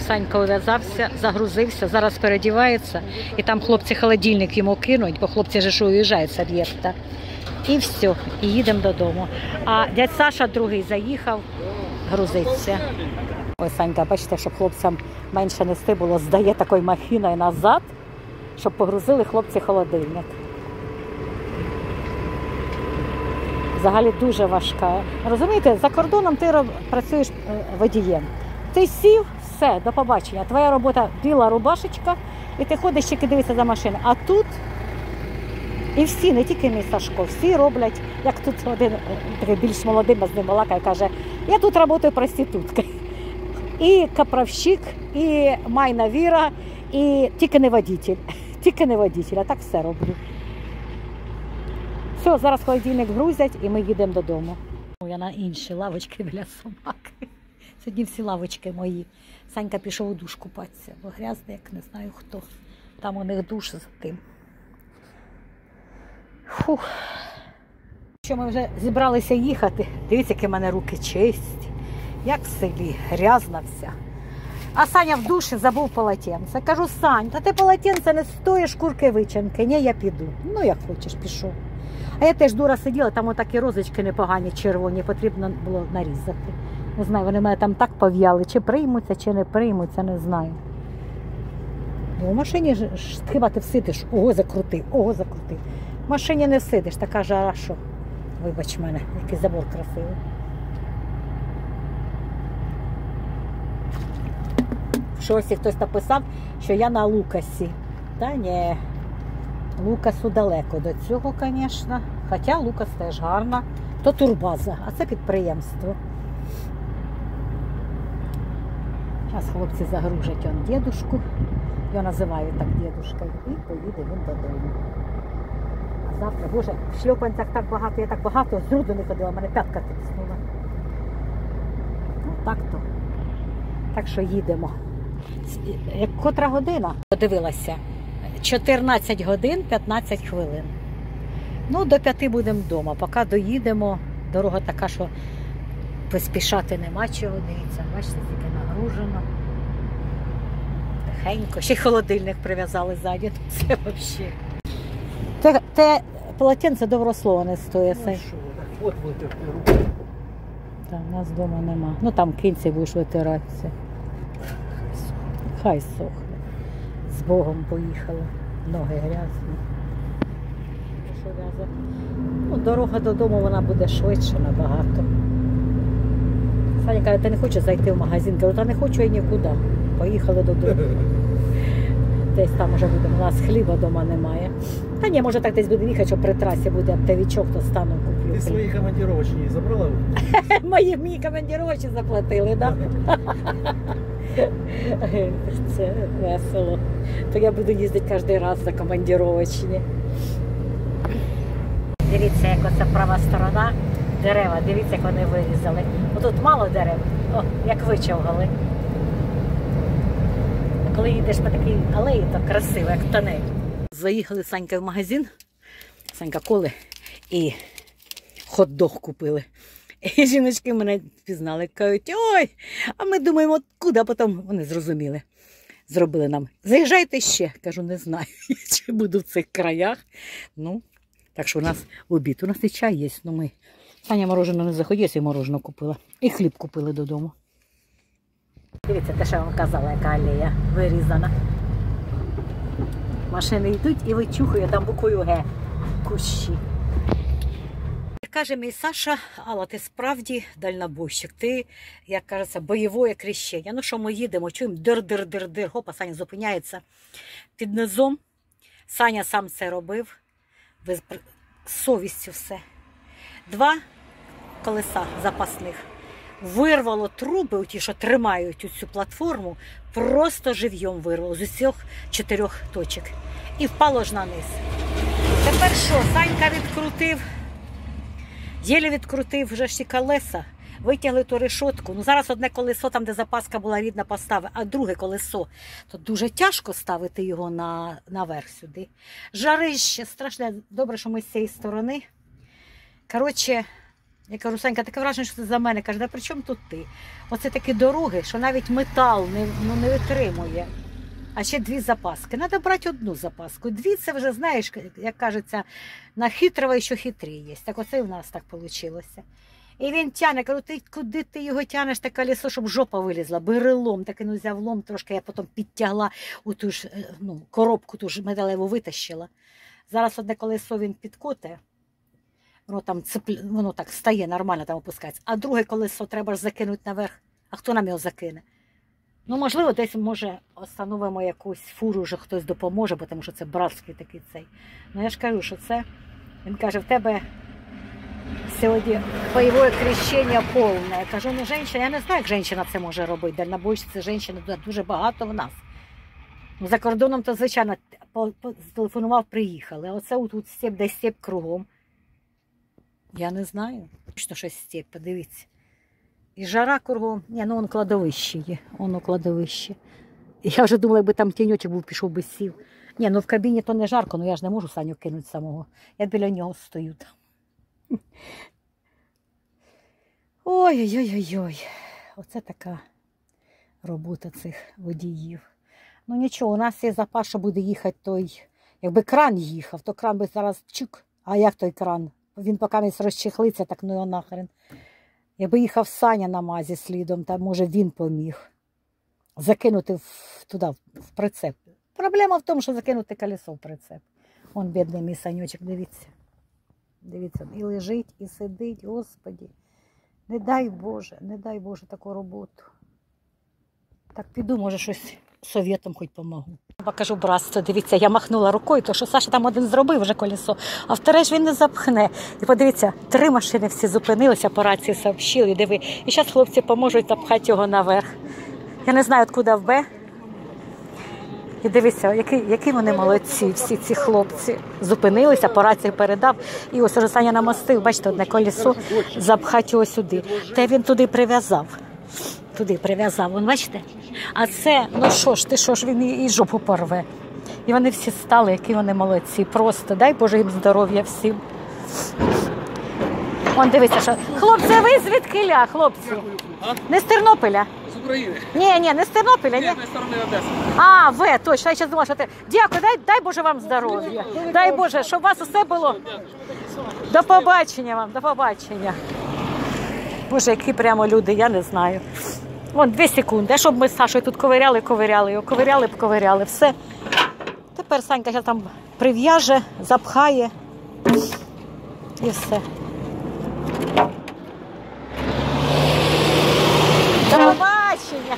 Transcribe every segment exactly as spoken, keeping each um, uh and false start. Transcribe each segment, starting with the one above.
Санька ув'язався, загрузився, зараз передівається, і там хлопці холодильник йому кинуть, бо хлопці же ж уїжджають з об'єкта. І все, і їдемо додому. А дядь Саша другий заїхав, грузиться. Ось Санька, бачите, щоб хлопцям менше нести було, здає такою махіною назад, щоб погрузили хлопці холодильник. Взагалі дуже важка. Розумієте, за кордоном ти працюєш водієм. Ти сів, все, до побачення. Твоя робота біла рубашечка, і ти ходиш тільки дивишся за машиною. А тут і всі, не тільки мій Сашко, всі роблять, як тут один такий більш молодий, з ним балакає, каже, я тут працюю проституткою. І каправщик, і майна віра, і тільки не водитель. Тільки не водитель, а так все роблю. Все, зараз холодильник грузять і ми їдемо додому. Я на інші лавочки біля собаки. Сьогодні всі лавочки мої. Санька пішов у душ купатися, бо грязний, як не знаю хто. Там у них душ за тим. Фух. Що ми вже зібралися їхати. Дивіться, які в мене руки чисті. Як в селі, грязна вся. А Саня в душі забув полотенце. Кажу, Сань, та ти полотенце не стоїш шкурки вичинки. Ні, я піду. Ну, як хочеш, пішов. А я теж дура сиділа, там отакі розочки непогані, червоні, потрібно було нарізати. Не знаю, вони мене там так пов'яли, чи приймуться, чи не приймуться, не знаю. У машині ж хіба ти всидиш, ого, закрутив, ого, закрутив. В машині не всидиш, така жара, що, вибач мене, який забор красивий. В шосі хтось написав, що я на Лукасі. Та ні, Лукасу далеко до цього, звісно. Хоча Лукас теж гарна. То турбаза, а це підприємство. Зараз хлопці загружать он дідушку. Я називаю так дідушкою. І поїде він додому. А завтра, боже, в шльопанцях так багато, я так багато, з руду не ходила, мене п'ятка тиснула. Ну так-то. Так що їдемо. Котра година? Подивилася. чотирнадцять годин п'ятнадцять хвилин. Ну, до п'яти будемо вдома. Поки доїдемо, дорога така, що поспішати нема чого. Дивіться, бачите, тільки нагружено. Тихенько. Ще й холодильник прив'язали ззаді. Це взагалі. Те, те полотенце доброслова не стоїть. Ну, що, от витерти руки. Так, у нас вдома нема. Ну, там кинці будеш витиратися. Хай сохне. З Богом поїхали. Ноги грязні. Ну, дорога додому, вона буде швидше набагато. Саня каже, ти не хочеш зайти в магазин? Кажу, та не хочу я нікуди. Поїхали додому. Десь там вже будемо. У нас хліба вдома немає. Та ні, може так десь буде їхати, що при трасі буде аптевичок, то стану куплю. Ти свої командировочні забрала? Мої, мені командировочні заплатили, так? Це весело. То я буду їздити кожен раз за командировочні. Дивіться, як оце права сторона, дерева, дивіться, як вони вирізали. Отут мало дерев, о, як вичовгали. Коли їдеш по такій алеї, то красиво, як тонель. Заїхали Санька в магазин, Санька коли, і хот-дог купили. І жіночки мене пізнали, кажуть, ой, а ми думаємо, куди, а потім вони зрозуміли. Зробили нам, заїжджайте ще. Кажу, не знаю, чи буду в цих краях. Ну, так що у нас обід. У нас і чай є, ну ми. Саня мороженого не заходила, я мороженого купила. І хліб купили додому. Дивіться, те, що я вам казала, яка алея вирізана. Машини йдуть і вичухує там буквою Г. Кущі. Каже мій Саша, Алла, ти справді дальнобойщик. Ти, як кажеться, бойове крещення. Ну що, ми їдемо, чуємо дир-дир-дир-дир. Хопа, Саня зупиняється під низом. Саня сам це робив. З совістю все. Два колеса запасних. Вирвало труби, ті, що тримають цю платформу, просто живьом вирвало з усіх чотирьох точок. І впало ж на низ. Тепер що, Санька відкрутив, єлі відкрутив вже ж ці колеса, витягли ту решотку. Ну зараз одне колесо, там де запаска була рідна, поставив, а друге колесо. То дуже тяжко ставити його на, наверх сюди. Жарище страшне, добре, що ми з цієї сторони. Коротше, Я кажу, Санька, таке враження, що це за мене. Каже, да при чому тут ти? Оце такі дороги, що навіть метал не, ну, не витримує. А ще дві запаски. Треба брати одну запаску. Дві це вже, знаєш, як кажеться, на хитрого що хитрі є. Так оце і в нас так вийшло. І він тяне, кажу, ти куди ти його тянеш, те колесо, щоб жопа вилізла. Бери лом, так він взяв лом, трошки я потім підтягла у ту ж, ну, коробку, ту ж металеву витащила. Зараз одне колесо він підкоте, воно там цепля... воно так стає, нормально там опускається. А друге колесо треба ж закинути наверх. А хто нам його закине? Ну, можливо, десь, може, остановимо якусь фуру, вже хтось допоможе, бо тому що це братський такий цей. Ну, я ж кажу, що це, він каже, в тебе сьогодні бойове крещення повне. Я кажу, ну, жінка, я не знаю, як жінка це може робити. Дальнобойщиці, жінки дуже багато в нас. Ну, за кордоном, то, звичайно, зателефонував, приїхали. А оце тут степ, десь степ кругом. Я не знаю. Точно щось степ, подивіться. І жара кругом. Ні, ну, он кладовище є. Он у кладовище. І я вже думала, якби там тіньочок був, пішов би сів. Ні, ну в кабіні то не жарко, ну я ж не можу Саню кинути самого. Я біля нього стою там. Ой-ой-ой-ой. Оце така робота цих водіїв. Ну нічого, у нас є запас, що буде їхати той, якби кран їхав, то кран би зараз чук. А як той кран? Він поки не розчехлиться, так ну його нахрен. Якби їхав Саня на мазі слідом, там може він поміг закинути в, туди, в прицеп. Проблема в тому, що закинути колесо в прицеп. Вон бідний мій Санючок, дивіться. Дивіться, і лежить, і сидить, Господі. Не дай Боже, не дай Боже таку роботу. Так піду, може щось совєтом хоч помогу. Покажу братство, дивіться, я махнула рукою, то що Саша там один зробив вже колесо, а вторе ж він не запхне. І подивіться, три машини всі зупинилися, по рації сообщили, диви. І зараз хлопці поможуть запхати його наверх. Я не знаю, откуда в Б. І дивіться, які, які вони молодці, всі ці хлопці. Зупинилися, по рації передав. І ось уже Саня намостив, бачите, одне колесо, запхати його сюди. Та він туди прив'язав. Туди прив'язав, вон, бачите? А це, ну що ж, ти що ж, він і, і жопу порве. І вони всі стали, які вони молодці. Просто, дай Боже їм здоров'я всім. Вон, дивіться, що... Хлопці, ви звідкиля, хлопці? А? Не з Тернополя? З України. Ні, ні, не з Тернополя, ні. Ні, з сторони Одеси. А, ви, точно, я ще думала, що ти... Дякую, дай, дай Боже вам здоров'я. Дай Боже, щоб у вас усе було. До побачення вам, до побачення. Боже, які прямо люди, я не знаю. Вон, дві секунди, щоб ми з Сашою тут ковиряли, ковиряли його, ковиряли, ковиряли, все. Тепер Санька зараз там прив'яже, запхає і все. До побачення.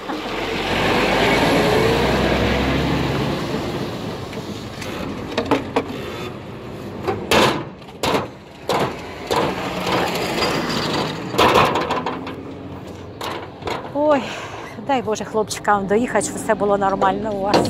Ой, дай Боже хлопчикам доїхати, щоб все було нормально у вас.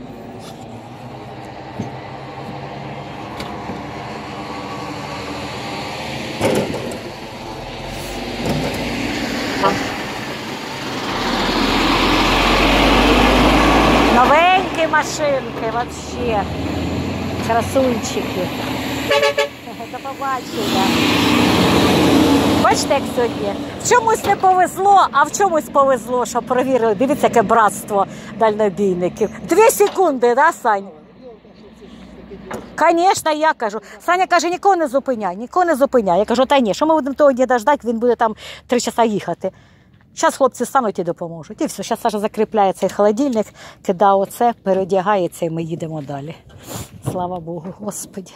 Новенькі машинки, вообще. Красунчики. До побачення. Бачите, як сьогодні? В чомусь не повезло, а в чомусь повезло, що перевірили. Дивіться, яке братство дальнобійників. Дві секунди, да, Сань? Звісно, я кажу. Саня каже, нікого не зупиняй, нікого не зупиняй. Я кажу, та ні, що ми будемо того діда ждати, він буде там три часа їхати. Зараз хлопці стануть і допоможуть. І все, зараз Саша закріпляє цей холодильник, кидає оце, переодягається і ми їдемо далі. Слава Богу, Господи.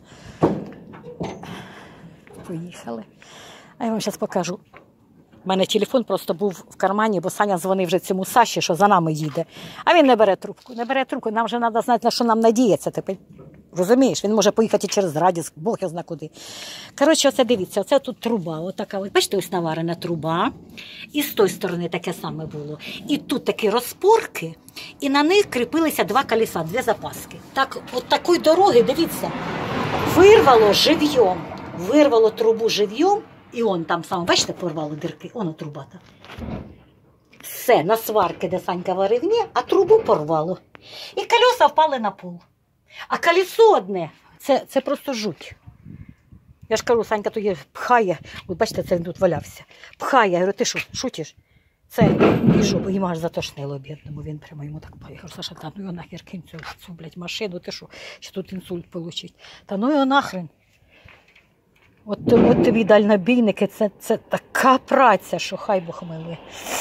Поїхали. А я вам зараз покажу. У мене телефон просто був в кармані, бо Саня дзвонив вже цьому Саші, що за нами їде. А він не бере трубку. Не бере трубку, нам вже треба знати, на що нам надіятися тепер. Розумієш? Він може поїхати через Радівськ, Бог його зна куди. Коротше, оце дивіться, оце тут труба. Отака, от, бачите, ось наварена труба. І з тої сторони таке саме було. І тут такі розпорки, і на них кріпилися два колеса, дві запаски. Так, от такої дороги, дивіться, вирвало живьом. Вирвало трубу живьом. І он там саме, бачите, порвало дирки, воно труба там. Все, на сварки, де Санька варив, ні, а трубу порвало. І колеса впали на пол. А колесо одне, це, це просто жуть. Я ж кажу, Санька тоді пхає, от бачите, це він тут валявся. Пхає, я говорю, ти що, шутиш? Це і що, йому аж затошнило бідному, він прямо йому так пає. Я говорю, Саша, та ну його нахер кинь цю, цю, блядь, машину, ти що, ще тут інсульт получить. Та ну його нахрен. От, от тобі дальнобійники, це, це така праця, що хай Бог милує.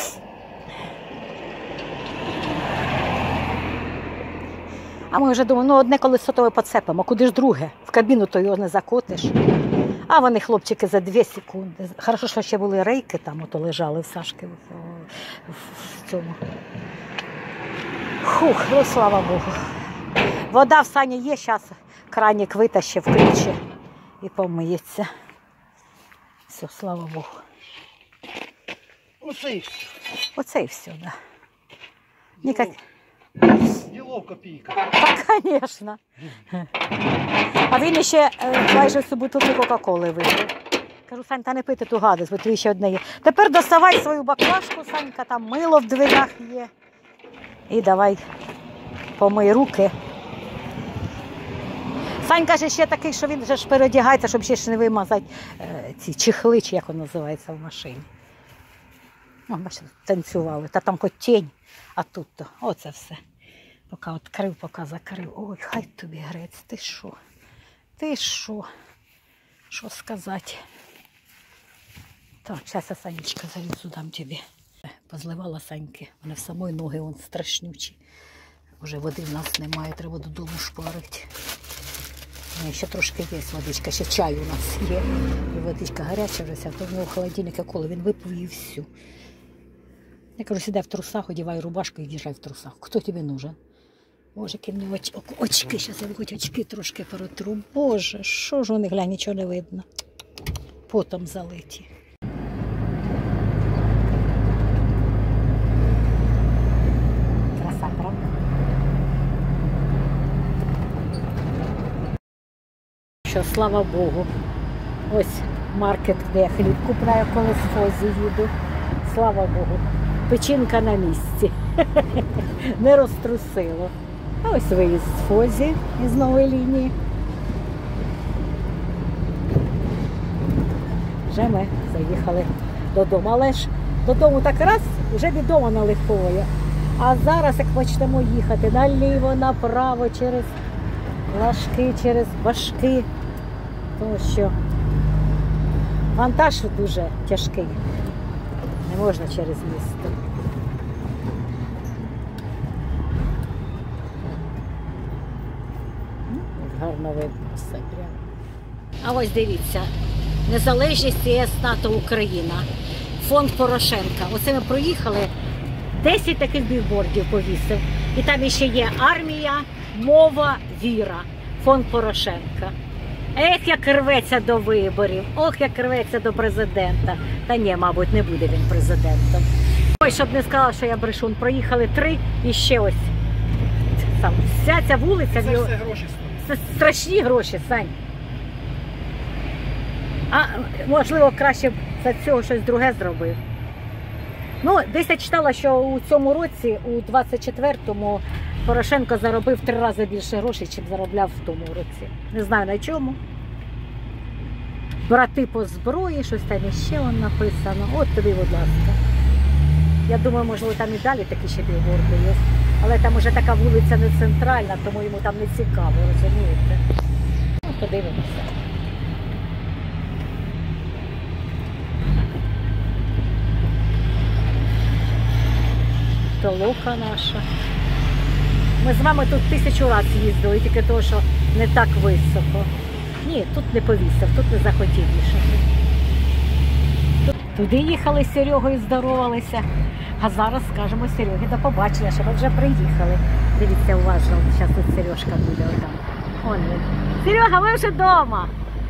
А ми вже думали, ну одне колесо то ми поцепимо, куди ж друге? В кабіну то його не закотиш. А вони, хлопчики, за дві секунди. Хорошо, що ще були рейки там, ото лежали в Сашки в, в, в цьому. Хух, ну слава Богу. Вода в Сані є, зараз кранік витащив, включить і помиється. Все, слава Богу. Оце і все. Оце і все, так. Да. Ніяк... Діло копійка. Так, звісно. А він ще е, майже всю бутилку Кока-Коли випив. Кажу, Сань, та не пити ту гадость, бо твій ще одне є. Тепер доставай свою баклажку, Санька, там мило в дверях є. І давай помий руки. Сань каже, ще такий, що він вже ж переодягається, щоб ще ж не вимазати е, ці чехли, чи як воно називається в машині. О, бачите, танцювали. Та там хоч тінь, а тут то. Оце все. Поки відкрив, поки закрив. Ой, хай тобі грець, ти що? Ти що? Що сказати? Так, зараз я, Санечка, залізу, дам тобі. Позливала Саньки. Вони в самої ноги вон страшнючі. Уже води в нас немає, треба додому шпарити. Ну, ще трошки є водичка, ще чай у нас є. І водичка гаряча вже вся, то в нього холодильника коли він випив її всю. Я кажу, сідай в трусах, одягай рубашку і їжджай в трусах. Хто тобі нужен? Боже, які мені оч... очки, зараз я хоч очки трошки перетру. Боже, що ж вони, глянь, нічого не видно. Потом залиті. Краса, правда? Що, слава Богу. Ось маркет, де я хліб купляю, коли з Фозі їду. Слава Богу. Печінка на місці. Не розтрусило. А ось виїзд з Фозі із нової лінії. Вже ми заїхали додому. Але ж додому так раз, вже відомо на Лихової. А зараз, як почнемо їхати, наліво, направо, через Лашки, через Башки. Тому що вантаж дуже тяжкий. Не можна через місто. Гарно видно все прямо. А ось дивіться, незалежність ЄС, НАТО, Україна, фонд Порошенка. Оце ми проїхали, десять таких білбордів повісив. І там ще є армія, мова, віра, фонд Порошенка. Ех, як рветься до виборів, ох, як рветься до президента. Та ні, мабуть, не буде він президентом. Ой, щоб не сказала, що я брешун, проїхали три і ще ось. Сам, вся ця вулиця... Це все гроші стоїть. Це страшні гроші, Сань. А, можливо, краще б за цього щось друге зробив. Ну, десь я читала, що у цьому році, у двадцять четвертому, Порошенко заробив три рази більше грошей, ніж заробляв в тому році. Не знаю на чому. Брати по зброї, щось там іще вон написано. От тобі, будь ласка. Я думаю, можливо, там і далі такі ще білборди є. Але там уже така вулиця не центральна, тому йому там не цікаво, розумієте? Ну, подивимося. Толока наша. Ми з вами тут тисячу разів їздили, тільки того, що не так високо. Ні, тут не повісив, тут не захотів їхати. Туди їхали з Серегою, здоровалися. А зараз скажемо Серегі до побачення, що ми вже приїхали. Дивіться уважно, зараз тут Сережка буде отам. Он він. Серега, ми вже вдома.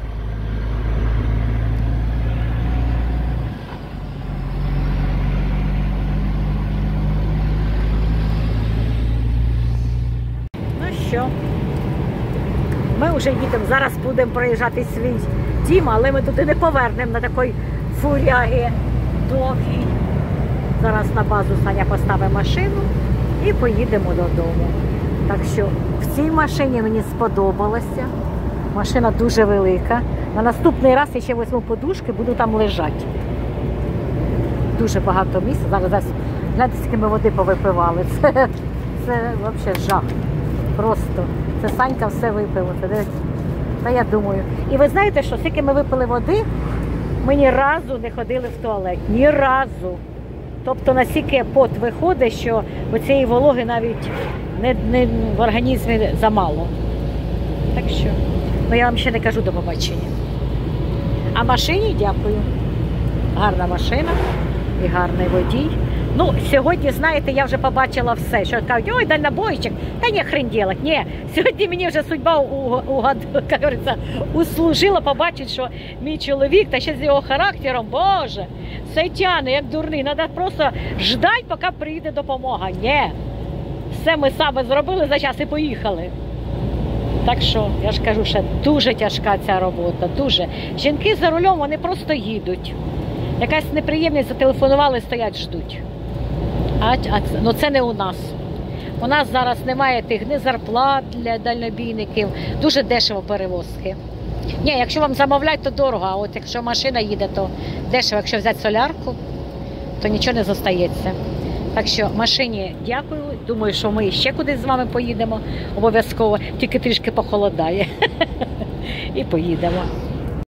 Ну що, ми вже їдемо, зараз будемо проїжджати свій дім, але ми туди не повернемо на такій фурягі довгій. Зараз на базу Саня поставить машину і поїдемо додому. Так що в цій машині мені сподобалося. Машина дуже велика. На наступний раз я ще візьму подушки, буду там лежати. Дуже багато місця. Зараз, зараз гляньте, скільки ми води повипивали. Це, це взагалі жах. Просто. Це Санька все випила. Та я думаю. І ви знаєте, що скільки ми випили води, ми ні разу не ходили в туалет. Ні разу. Тобто настільки пот виходить, що оцієї вологи навіть не, не, в організмі замало. Так що, ну я вам ще не кажу до побачення. А машині дякую. Гарна машина і гарний водій. Ну, сьогодні, знаєте, я вже побачила все, що кажуть, ой, дальнобойчик, та ні, хрен делать, ні. Сьогодні мені вже судьба у, у, як говориться, услужила побачити, що мій чоловік, та ще з його характером, боже, все тяне, як дурний, треба просто ждати, поки прийде допомога. Ні, все ми саме зробили за час і поїхали. Так що, я ж кажу, що дуже тяжка ця робота, дуже. Жінки за рулем, вони просто їдуть. Якась неприємність, зателефонували, стоять, ждуть. А, а ну це не у нас. У нас зараз немає тих ні зарплат для дальнобійників, дуже дешево перевозки. Ні, якщо вам замовляють, то дорого, а от якщо машина їде, то дешево. Якщо взяти солярку, то нічого не зостається. Так що машині дякую, думаю, що ми ще кудись з вами поїдемо обов'язково, тільки трішки похолодає. І поїдемо.